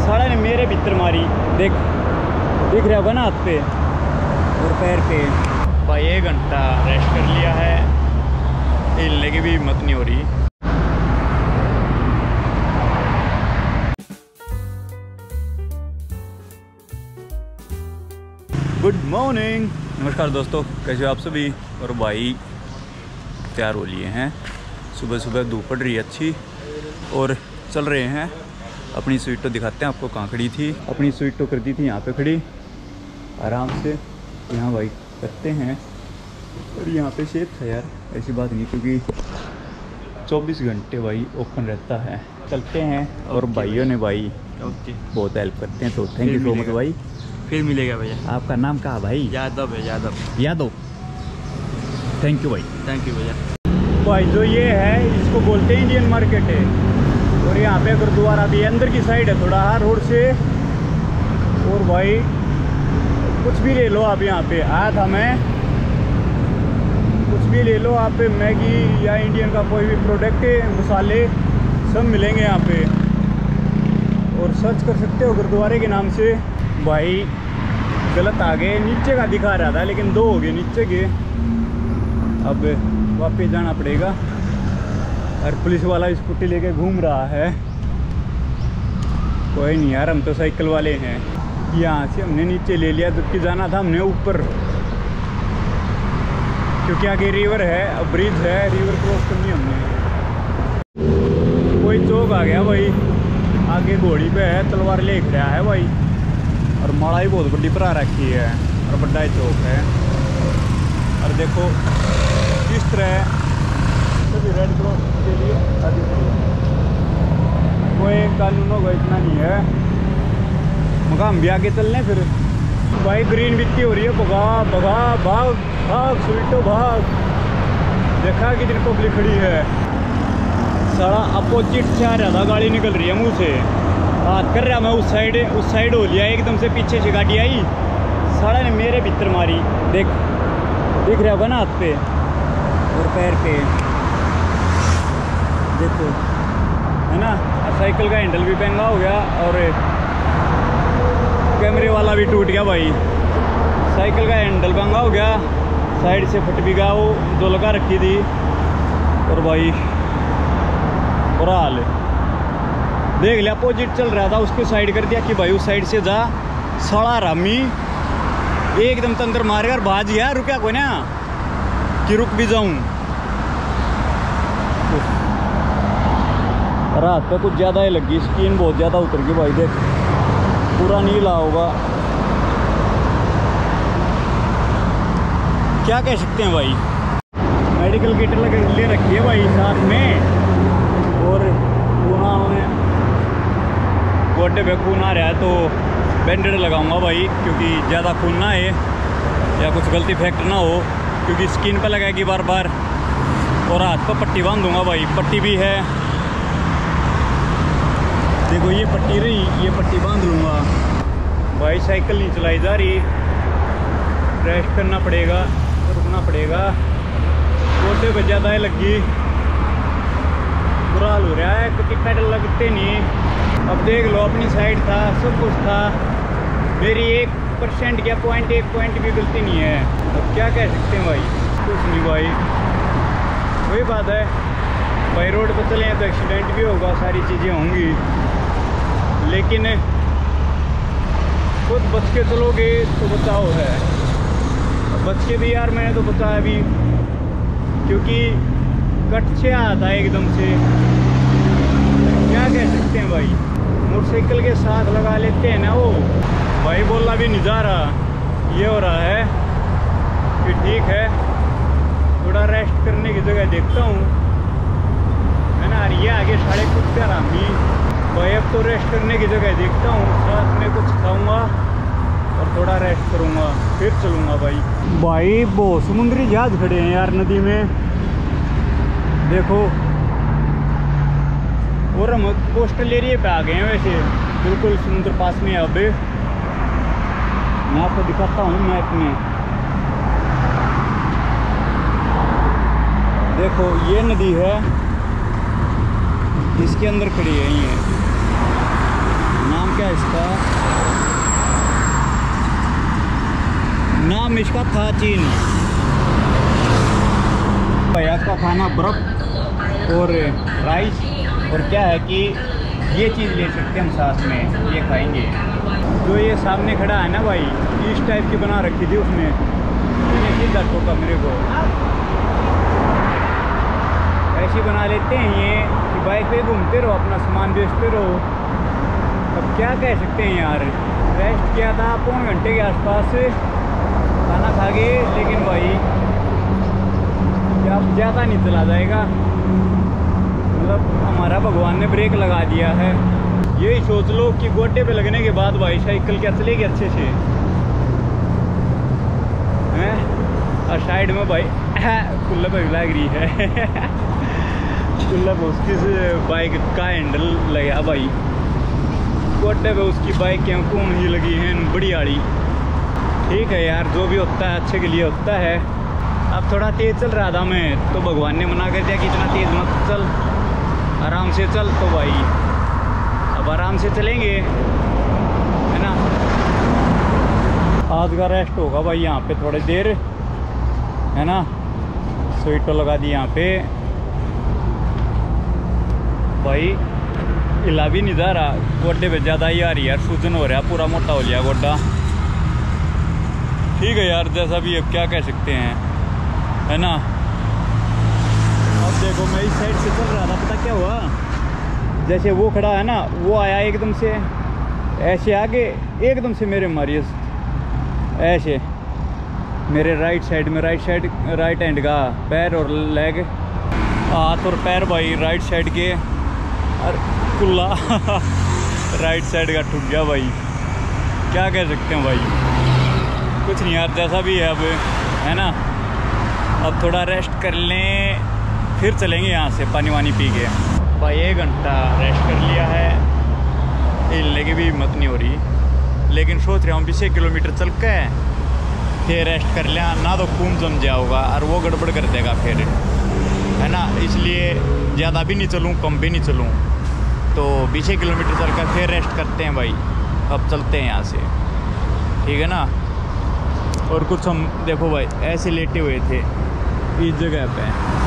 साड़ा ने मेरे भीतर मारी। देख दिख रहा होगा ना हाथ पे और पैर पे। भाई 1 घंटा रेस्ट कर लिया है, हिलने की भी हिम्मत नहीं हो रही। गुड मॉर्निंग, नमस्कार दोस्तों, कैसे हो आप सभी। और भाई तैयार हो लिए हैं, सुबह सुबह धूप पड़ रही है अच्छी और चल रहे हैं। अपनी स्वीट तो दिखाते हैं आपको, कहाँ खड़ी थी। अपनी स्वीट तो कर दी थी यहाँ पे खड़ी आराम से, यहाँ भाई करते हैं। और यहाँ पे शेड था यार, ऐसी बात नहीं, क्योंकि 24 घंटे भाई ओपन रहता है। चलते हैं और भाइयों ने भाई बहुत हेल्प करते हैं, तो थैंक यू सो मच भाई। फिर मिलेगा भैया। आपका नाम कहाँ भाई? यादव है, यादव। थैंक यू भाई। थैंक यू भैया। भाई जो ये है इसको बोलते हैं इंडियन मार्केट है। और यहाँ पे गुरुद्वारा भी अंदर की साइड है थोड़ा रोड से। और भाई कुछ भी ले लो आप, यहाँ पे आया था मैं, कुछ भी ले लो आप, मैगी या इंडियन का कोई भी प्रोडक्ट, मसाले सब मिलेंगे यहाँ पे। और सर्च कर सकते हो गुरुद्वारे के नाम से। भाई गलत आ गए, नीचे का दिखा रहा था लेकिन 2 हो गए नीचे के। अब वापस जाना पड़ेगा। और पुलिस वाला स्कूटी लेके घूम रहा है। कोई नहीं यार, हम तो साइकिल वाले हैं। यहाँ से हमने नीचे ले लिया, जबकि जाना था हमने ऊपर, क्योंकि आगे रिवर है, अब ब्रिज है, रिवर क्रॉस करनी हमने। कोई चौक आ गया भाई, आगे घोड़ी पे है, तलवार ले रहा है भाई। और माड़ा ही बहुत बड़ी भरा रखी है और बड़ा ही चौक है। और देखो किस तरह सभी रेड क्रॉस के लिए आगे कोई कानून होगा इतना नहीं है। मगर हम भी आगे चलने फिर। भाई ग्रीन बित्ती हो रही है, भगा भगा भाग भाग स्वीटो भाग। देखा कितनी पब्लिक खड़ी है। सारा अपोजिट से आ रहा था, गाड़ी निकल रही है मुँह से, हाथ कर रहा मैं उस साइड हो लिया, एकदम से पीछे से गाड़ी आई, साड़ा ने मेरे भीतर मारी। देख दिख रहा होगा ना हाथ पे और पैर पे, देखो है ना। साइकिल का हैंडल भी महंगा हो गया और कैमरे वाला भी टूट गया भाई। साइकिल का हैंडल महंगा हो गया, साइड से फट भी गया, वो जो लगा रखी थी। और भाई बुरा हाल है। देख लिया अपोजिट चल रहा था, उसको साइड कर दिया कि भाई उस साइड से जा। साला रामी एकदम तंत्र मार कर भाज गया, रुका कोई ना कि रुक भी जाऊं। रात पे कुछ ज़्यादा ही लगी, स्किन बहुत ज़्यादा उतर गई भाई। देख पूरा नीला होगा, क्या कह सकते हैं भाई। मेडिकल किट ले रखी है भाई साथ में। और उन्होंने गोड्डे पे खून आ रहा है तो बैंडेड लगाऊंगा भाई, क्योंकि ज़्यादा खून ना आए या कुछ गलती फैक्ट ना हो, क्योंकि स्किन पे लगाएगी बार बार। और हाथ पर पट्टी बांध दूंगा भाई, पट्टी भी है, देखो ये पट्टी रही, ये पट्टी बांध लूँगा भाई। साइकिल नहीं चलाई जा रही, रेस्ट करना पड़ेगा, रुकना पड़ेगा। गोड्डे पे ज़्यादा ही लगी, बुरा हाल हो रहा है, क्योंकि पेडल लगते नहीं। अब देख लो अपनी साइड था, सब कुछ था, मेरी 1% या 0.1 भी गलती नहीं है। अब क्या कह सकते हैं भाई, कुछ नहीं भाई, वही बात है भाई। रोड पर चले हैं तो एक्सीडेंट भी होगा, सारी चीज़ें होंगी, लेकिन खुद बच के चलोगे तो बचाओ है। बच के भी यार मैंने तो बचाया भी, क्योंकि कट से आया था एकदम से। क्या कह सकते हैं भाई, मोटरसाइकिल के साथ लगा लेते हैं ना वो भाई। बोलना भी नहीं जा रहा, ये हो रहा है कि ठीक है थोड़ा रेस्ट करने की जगह देखता हूँ, है ना। ये आगे साढ़े कुछ का रामी भाई, अब तो रेस्ट करने की जगह देखता हूँ, साथ में कुछ खाऊंगा और थोड़ा रेस्ट करूँगा, फिर चलूँगा भाई। भाई बहुत समुद्री जहाज खड़े हैं यार नदी में, देखो। और हम कोस्टल एरिया पे आ गए हैं, वैसे बिल्कुल समुद्र पास में। अब मैं आपको दिखाता हूँ मैप में, देखो ये नदी है, इसके अंदर खड़ी है। ये नाम क्या है नाम इसका था चीन। भैया का खाना बर्फ और राइस, और क्या है कि ये चीज़ ले सकते हैं हम साथ में, ये खाएंगे। जो ये सामने खड़ा है ना भाई, इस टाइप की बना रखी थी उसने, ये सीधा ठोका मेरे को। ऐसी बना लेते हैं ये कि बाइक पे घूमते रहो, अपना सामान बेचते रहो। अब क्या कह सकते हैं यार। रेस्ट किया था 3 घंटे के आसपास खाना खा के, लेकिन भाई अब ज़्यादा नहीं चला जाएगा। मतलब हमारा भगवान ने ब्रेक लगा दिया है। यही सोच लो कि गोटे पे लगने के बाद भाई साइकिल क्या चलेगी अच्छे से हैं। और साइड में भाई कुल्ला पे लग रही है कुल्ला पे उसकी बाइक का हैंडल लगा भाई, गोटे पे उसकी बाइक क्यों कौन ही लगी है बड़ी आड़ी। ठीक है यार, जो भी होता है अच्छे के लिए होता है। अब थोड़ा तेज़ चल रहा था मैं, तो भगवान ने मना कर दिया कि इतना तेज़ मत चल, आराम से चल। तो भाई अब आराम से चलेंगे, है ना। आज का रेस्ट होगा भाई यहाँ पे थोड़ी देर, है ना। स्वीटो लगा दी यहाँ पे भाई, हिला भी नहीं जा रहा, गोड्डे पे ज़्यादा ही आ रही है यार, सूजन हो रहा है, पूरा मोटा हो लिया गोड्डा। ठीक है यार, जैसा भी अब क्या कह सकते हैं, है ना। अब देखो मैं इस साइड से चल रहा था, पता क्या हुआ, जैसे वो खड़ा है ना, वो आया एकदम से ऐसे आगे, एकदम से मेरे मारी ऐसे मेरे राइट साइड में, राइट हैंड का पैर और लेग, हाथ और पैर भाई राइट साइड के, और कुल्ला राइट साइड का ठुक गया भाई। क्या कह सकते हैं भाई, कुछ नहीं यार, जैसा भी है अब, है ना। अब थोड़ा रेस्ट कर लें, फिर चलेंगे यहाँ से पानी वानी पी के। भाई 1 घंटा रेस्ट कर लिया है, हिलने की भी हिम्मत नहीं हो रही, लेकिन सोच रहा हूँ 20 किलोमीटर चल के फिर रेस्ट कर लिया, ना तो खून जम जाओगा और वो गड़बड़ कर देगा फिर, है ना। इसलिए ज़्यादा भी नहीं चलूँ, कम भी नहीं चलूँ, तो 20 किलोमीटर चल कर फिर रेस्ट करते हैं भाई। अब चलते हैं यहाँ से, ठीक है ना। और कुछ हम देखो भाई ऐसे लेटे हुए थे इस जगह पे,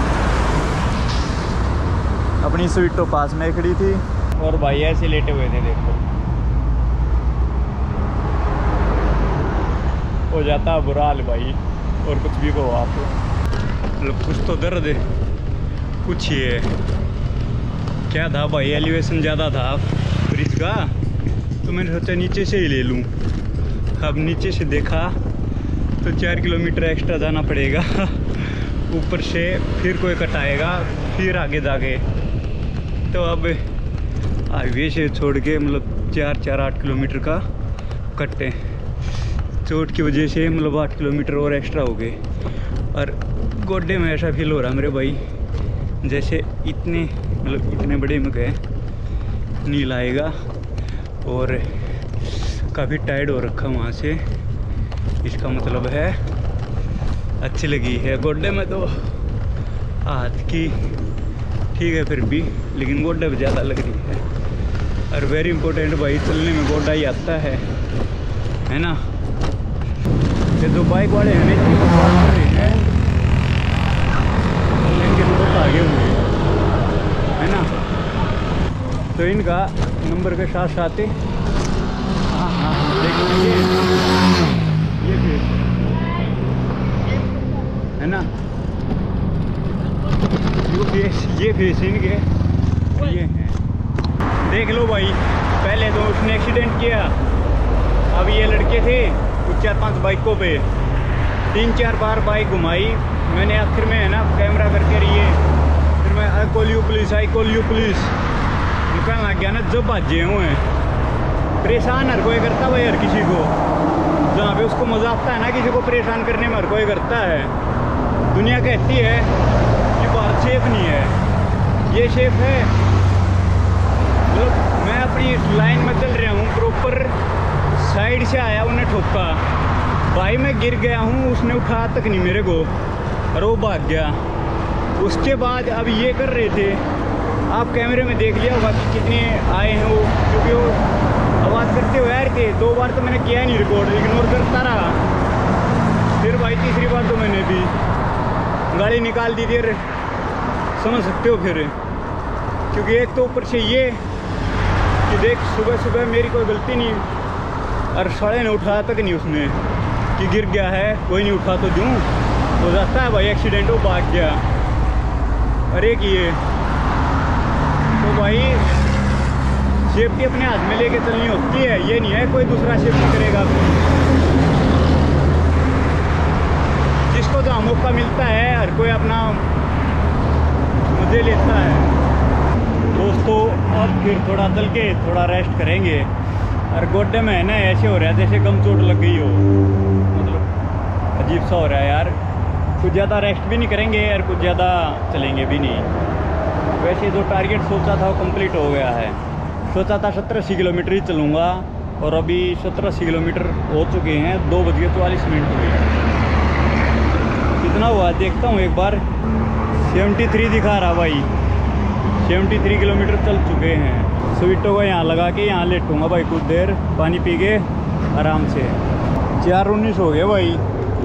अपनी स्वीटो पास में खड़ी थी, और भाई ऐसे लेटे हुए थे, देखो हो जाता बुरा हाल भाई। और कुछ भी कहो आप, मतलब कुछ तो दर्द है, कुछ ये क्या था भाई, एलिवेशन ज़्यादा था ब्रिज का, तो मैंने सोचा नीचे से ही ले लूँ। अब नीचे से देखा तो 4 किलोमीटर एक्स्ट्रा जाना पड़ेगा ऊपर से, फिर कोई कटाएगा, फिर आगे जाके। तो अब हाईवे से छोड़ के मतलब 4-8 किलोमीटर का कट्टे, चोट की वजह से मतलब 8 किलोमीटर और एक्स्ट्रा हो गए। और गोड्डे में ऐसा फील हो रहा मेरे भाई जैसे इतने बड़े में गए नील आएगा, और काफ़ी टायर्ड हो रखा वहाँ से, इसका मतलब है अच्छी लगी है गोड्डे में। तो हाथ की ठीक है फिर भी, लेकिन गोड्डे पे ज़्यादा लग रही है। और वेरी इंपॉर्टेंट भाई, चलने में गोड्डा ही आता है ना। ये दो बाइक वाले हैं इतनी बात कर रहे हैं, इनके नंबर आगे हुए, है ना। तो इनका नंबर के साथ साथ हाँ देखिए ये फिर है ना, ये फेस इनके ये हैं। देख लो भाई, पहले तो उसने एक्सीडेंट किया, अब ये लड़के थे कुछ 4-5 बाइकों पे 3-4 बार बाइक घुमाई मैंने। आखिर में है ना कैमरा करके रही, फिर मैं आई कॉल यू पुलिस निकलने लग गया ना। जब बाजे हुए परेशान हर कोई करता भाई, हर किसी को जहाँ पे उसको मजा आता है ना किसी को परेशान करने में, हर कोई करता है। दुनिया कहती है कि भारत सेफ नहीं है, ये सेफ है। मतलब मैं अपनी लाइन में चल रहा हूँ, प्रॉपर साइड से आया, उन्हें ठोका भाई, मैं गिर गया हूँ, उसने उठा तक नहीं मेरे को, और वो भाग गया। उसके बाद अब ये कर रहे थे, आप कैमरे में देख लिया होगा कि कितने आए हैं वो, क्योंकि वो आवाज़ करते हुए आ रहे थे। 2 बार तो मैंने किया ही नहीं रिकॉर्ड, इग्नोर करता रहा। फिर भाई तीसरी बार तो मैंने भी गाड़ी निकाल दी थी, समझ सकते हो फिर। क्योंकि एक तो ऊपर से ये कि देख सुबह सुबह मेरी कोई गलती नहीं, और साढ़े ने उठाया तक नहीं उसने कि गिर गया है, कोई नहीं उठा तो दूँ हो जाता है भाई एक्सीडेंट, हो भाग गया। अरे कि ये तो भाई सेफ्टी अपने हाथ में लेके चलनी होती है, ये नहीं है कोई दूसरा सेफ्टी करेगा। जिसको जहाँ मौका मिलता है हर कोई अपना मजे लेता है। दोस्तों अब फिर थोड़ा चल के थोड़ा रेस्ट करेंगे, और गोड्डे में है ना ऐसे हो रहा है जैसे गम चोट लग गई हो, मतलब अजीब सा हो रहा है यार। कुछ ज़्यादा रेस्ट भी नहीं करेंगे और कुछ ज़्यादा चलेंगे भी नहीं। वैसे जो टारगेट सोचा था वो कंप्लीट हो गया है। सोचा था 70-80 किलोमीटर ही चलूँगा, और अभी 70-80 किलोमीटर हो चुके हैं। 2:44 हुए। कितना हुआ देखता हूँ एक बार। 73 दिखा रहा भाई, 73 किलोमीटर चल चुके हैं। स्वीटो को यहाँ लगा के यहाँ लेटूँगा भाई कुछ देर, पानी पी के आराम से। 4:19 हो गए भाई।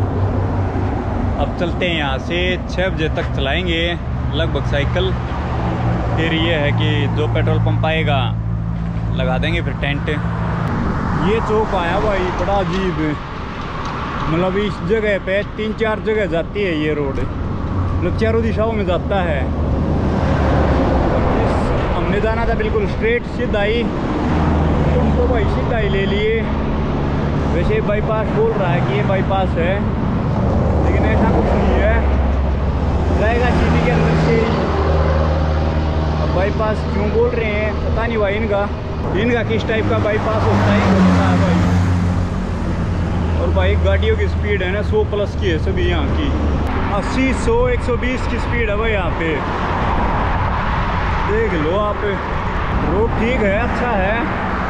अब चलते हैं यहाँ से, 6 बजे तक चलाएँगे लगभग साइकिल। फिर ये है कि जो पेट्रोल पंप आएगा लगा देंगे फिर टेंट। ये चौक आया भाई बड़ा अजीब, मतलब इस जगह पे 3-4 जगह जाती है ये रोड, मतलब चारों दिशाओं में जाता है। हमने जाना था बिल्कुल स्ट्रेट सीधा ही, तुमको भाई सीधा ही ले लिए। वैसे बाईपास बोल रहा है कि ये बाईपास है, लेकिन ऐसा कुछ नहीं है, जाएगा सिटी के अंदर से। अब बाईपास क्यों बोल रहे हैं पता नहीं भाई, इनका किस टाइप का बाईपास होता है पता है भाई। और भाई गाड़ियों की स्पीड है ना 100+ की है सभी यहाँ की, 80, 100, 120 की स्पीड है भाई यहाँ पे। देख लो आप, रोड ठीक है, अच्छा है,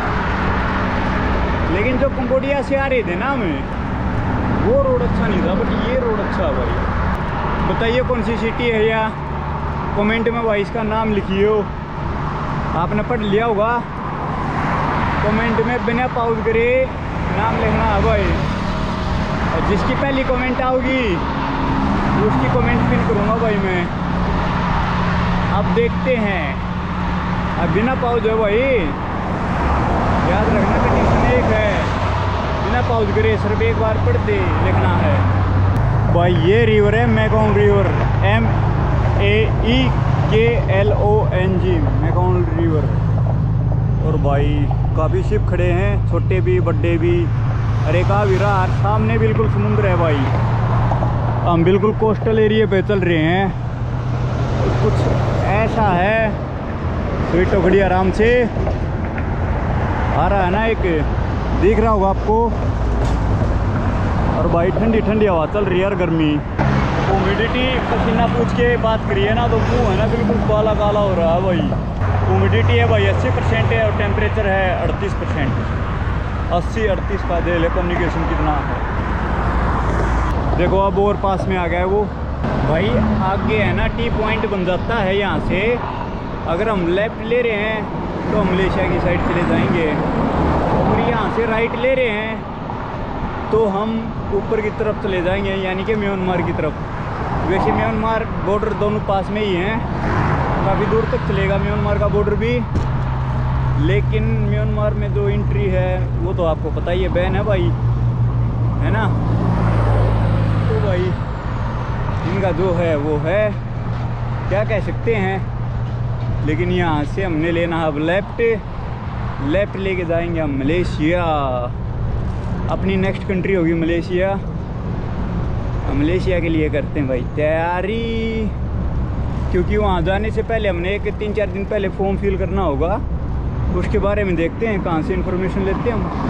लेकिन जो कंबोडिया से आ रहे थे ना हमें, वो रोड अच्छा नहीं था, बट ये रोड अच्छा है भाई। बताइए कौन सी सिटी है, या कमेंट में भाई इसका नाम लिखिए हो। आपने पढ़ लिया होगा, कमेंट में बिना पॉज करे नाम लिखना है भाई। और जिसकी पहली कमेंट आओगी उसकी कमेंट पिन करूँगा भाई मैं। अब देखते हैं, अब बिना पॉज है भाई, याद रखना कंडीशन एक है, बिना पॉज करे सिर्फ एक बार पढ़ते लिखना है भाई। ये रिवर है Maeklong river, MEAEKLONG, Maeklong river. और भाई काफ़ी शिप खड़े हैं, छोटे भी बड़े भी। अरे का विरार सामने बिल्कुल समुद्र है भाई। हम बिल्कुल कोस्टल एरिया पे चल रहे हैं, तो कुछ ऐसा है। स्वीटो खड़ी आराम से, आ रहा है ना एक, दिख रहा होगा आपको। और भाई ठंडी ठंडी हवा चल रही है यार, गर्मी। ह्यूमिडिटी पसीना पूछ के बात करिए ना तो मुँह है ना बिल्कुल काला काला हो रहा है भाई। ह्यूमिडिटी है भाई 80% है, और टेम्परेचर है 38%। 80-38 का दे ले, कम्युनिकेशन कितना है देखो। अब और पास में आ गया है वो भाई। आगे है ना टी पॉइंट बन जाता है यहाँ से। अगर हम लेफ्ट ले रहे हैं तो हम मलेशिया की साइड चले जाएंगे, और यहाँ से राइट ले रहे हैं तो हम ऊपर की तरफ चले जाएंगे, यानी कि म्यांमार की तरफ। वैसे म्यांमार बॉर्डर दोनों पास में ही हैं, काफ़ी दूर तक चलेगा म्यांमार का बॉर्डर भी, लेकिन म्यांमार में जो एंट्री है वो तो आपको पता ही है, बैन है भाई, है ना। तो भाई इनका जो है वो है, क्या कह सकते हैं। लेकिन यहाँ से हमने लेना है अब लेफ्ट लेके जाएंगे हम मलेशिया। अपनी नेक्स्ट कंट्री होगी मलेशिया। हम मलेशिया के लिए करते हैं भाई तैयारी, क्योंकि वहाँ जाने से पहले हमने एक 3-4 दिन पहले फॉर्म फिल करना होगा। उसके बारे में देखते हैं कहाँ से इन्फॉर्मेशन लेते हैं हम।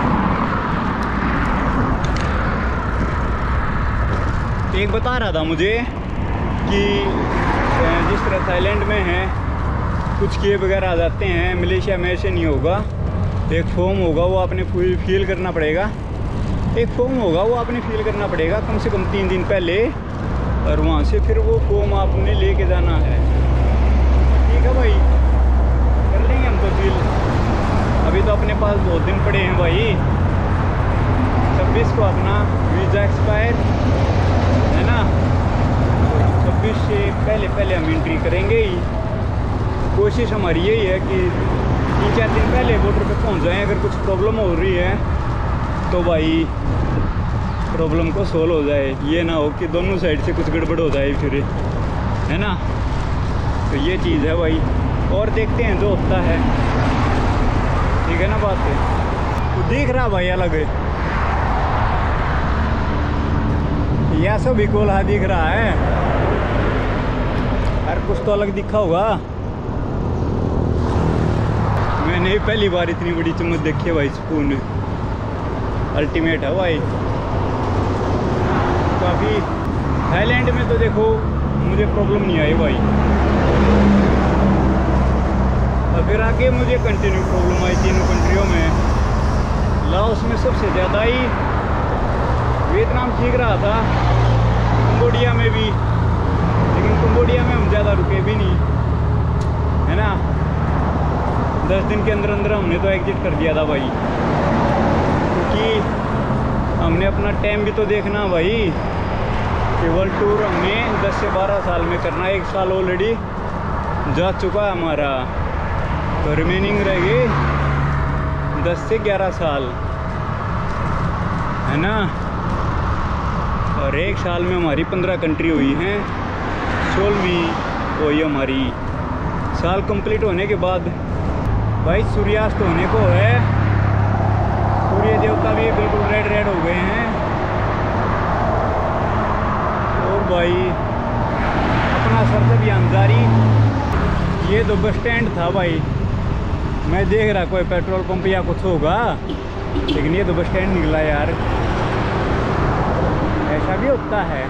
एक बता रहा था मुझे कि जिस तरह थाईलैंड में है कुछ किए वगैरह आ जाते हैं, मलेशिया में ऐसे नहीं होगा। एक फॉर्म होगा वो आपने फिल करना पड़ेगा, कम से कम 3 दिन पहले, और वहाँ से फिर वो फॉर्म आपने लेके जाना है। ठीक है भाई, कर लेंगे हम तो फिल। अभी तो अपने पास बहुत दिन पड़े हैं भाई, 26 को अपना वीज़ा एक्सपायर है ना, तो 26 से पहले पहले हम एंट्री करेंगे ही। कोशिश हमारी यही है कि 3-4 दिन पहले बॉर्डर पे पहुंच जाएं। अगर कुछ प्रॉब्लम हो रही है तो भाई प्रॉब्लम को सोल्व हो जाए, ये ना हो कि दोनों साइड से कुछ गड़बड़ हो जाए फिर, है ना। तो ये चीज़ है भाई, और देखते हैं जो होता है, ठीक है ना बात है। तो दिख रहा भाई अलग है, यह सब भी कोल्हा दिख रहा है, हर कुछ तो अलग दिखा होगा। मैंने पहली बार इतनी बड़ी चम्मच देखी है भाई, स्पून अल्टीमेट है भाई काफ़ी। थाईलैंड में तो देखो मुझे प्रॉब्लम नहीं आई भाई, अगर आगे मुझे कंटिन्यू प्रॉब्लम आई तीनों कंट्रियों में। लाओस में सबसे ज़्यादा ही, वियतनाम ठीक रहा था, कंबोडिया में भी, लेकिन कंबोडिया में हम ज़्यादा रुके भी नहीं, है ना। 10 दिन के अंदर अंदर हमने तो एग्जिट कर दिया था भाई, क्योंकि हमने अपना टाइम भी तो देखना भाई कि वर्ल्ड टूर हमने 10 से 12 साल में करना है। 1 साल ऑलरेडी जा चुका है हमारा, तो रिमेनिंग रहेगी 10 से 11 साल, है ना। और 1 साल में हमारी 15 कंट्री हुई हैं, 16वीं हुई हमारी। साल कंप्लीट होने के बाद भाई सूर्यास्त होने को है, सूर्य देवता भी बिल्कुल रेड रेड हो गए हैं। और भाई अपना सफर अभियान जारी। ये तो बस स्टैंड था भाई, मैं देख रहा कोई पेट्रोल पंप या कुछ होगा, लेकिन ये तो बस स्टैंड निकला यार। ऐसा भी होता है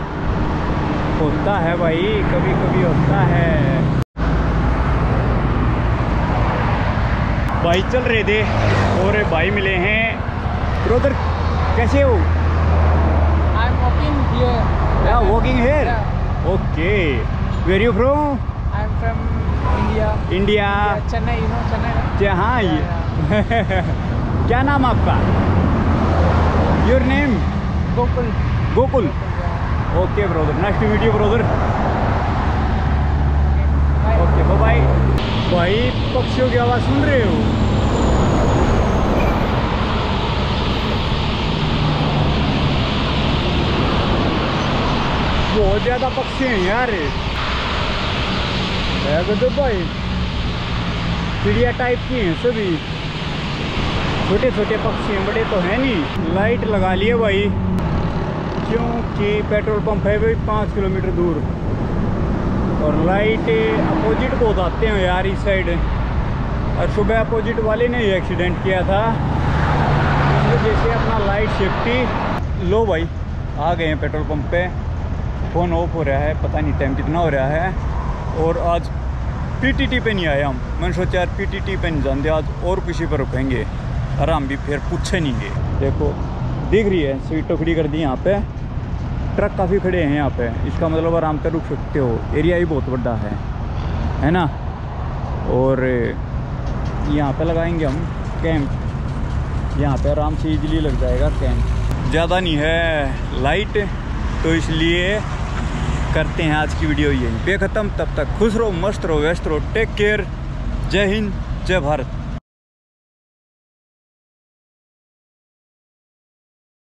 भाई, कभी कभी होता है। भाई चल रहे थे और भाई मिले हैं। ब्रदर कैसे हो? I'm walking here. Walking here, okay. Where you from? I'm from India. India. Yeah, Chennai, you know Chennai, right? हाँ ये क्या नाम आपका? Your name? Gokul. Gokul. Yeah. Okay brother, nice to meet you brother. Bye. Okay bye bye. भाई पक्षियों की आवाज़ सुन रहे हो? बहुत ज़्यादा पक्षी हैं यार, तो भाई चिड़िया टाइप की हैं सभी, छोटे छोटे पक्षी हैं, बड़े तो हैं नहीं। लाइट लगा लिए भाई, क्योंकि पेट्रोल पंप है भाई 5 किलोमीटर दूर, और लाइट अपोजिट बहुत आते हैं यार इस साइड। और सुबह अपोजिट वाले ने ही एक्सीडेंट किया था, इस वजह से अपना लाइट सेफ्टी लो। भाई आ गए हैं पेट्रोल पंप पे, फ़ोन ऑफ हो रहा है, पता नहीं टाइम कितना हो रहा है। और आज पीटीटी पे नहीं आए हम, मैंने सोचा यार पीटीटी पे नहीं जानते आज, और किसी पर रुकेंगे, आराम भी फिर पूछे नहीं गए। देखो दिख रही है सीटों खड़ी कर दी यहाँ पे, ट्रक काफ़ी खड़े हैं यहाँ पे, इसका मतलब आराम से रुक सकते हो। एरिया ही बहुत बड़ा है ना। और यहाँ पे लगाएंगे हम कैंप, यहाँ पे आराम से इजीली लग जाएगा कैंप। ज़्यादा नहीं है लाइट, तो इसलिए करते हैं आज की वीडियो यहीं पे ख़त्म। तब तक खुश रहो, मस्त रहो, व्यस्त रहो, टेक केयर, जय हिंद, जय भारत।